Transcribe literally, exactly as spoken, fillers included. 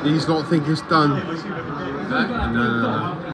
He's not think it's done. No? No, no, no.